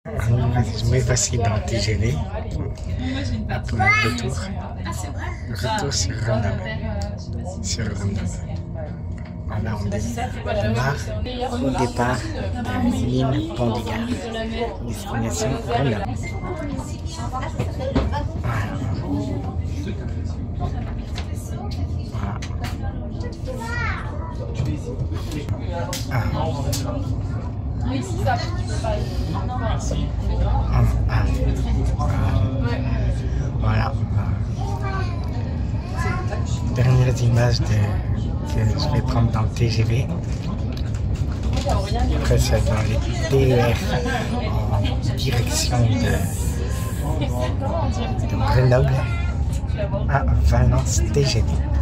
Me voici dans le TGV pour le retour. Retour sur Grenoble. Voilà, on démarre au départ de l'île Pont du Gard. Destination Grenoble. Voilà. Voilà. Dernières images que je vais prendre dans le TGV. Après, c'est dans les TER en direction de Grenoble à Valence TGV.